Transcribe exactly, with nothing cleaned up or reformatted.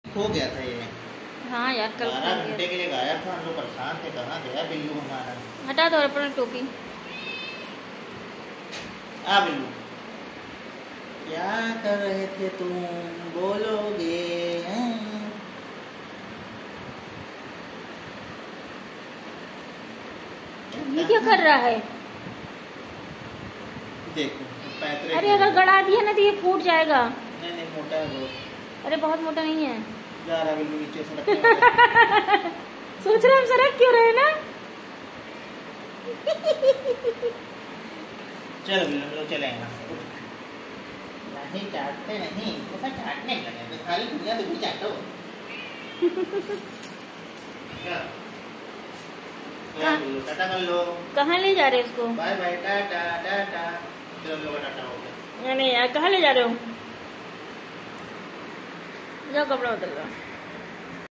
खो गया था ये। हाँ यार कल बारह घंटे के लिए गायब था, हम लोग परेशान थे, कहाँ गया बिल्लू हमारा। हटा दो अपना टोपी। आ बिल्लू, क्या कर रहे थे तुम, बोलोगे? ये क्या कर रहा है? देखो पैतरे। अरे अगर गड़ा दिया ना तो ये फूट जाएगा। नहीं नहीं, मोटा है बहुत। अरे बहुत मोटा नहीं है। जा रहा बिल्लू नीचे से रखने। सोच रहे हम सरक क्यों रहे ना। चलो बिल्लू लोग चलेंगे। नहीं चाटते नहीं, ऐसा चाटने लगे तो सारी दुनिया तो भी चाटो। क्या? टाटा कर लो। कहाँ ले जा रहे हो उसको? Bye bye, tata tata. चलो हम लोग का टाटा हो गया। नहीं यार, कहाँ ले जा रहे हो? जाओ कपड़ा बदल लो।